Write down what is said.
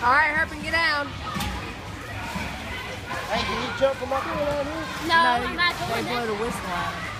All right, Herpin, get down. Hey, can you jump from up here? No, I'm not doing They that. blow the whistle out.